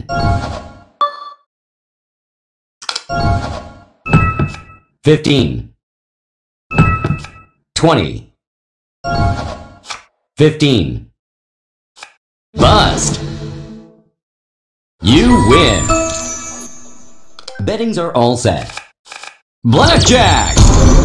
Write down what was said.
15, 20, 15. Bust! You win! Bettings are all set. Blackjack!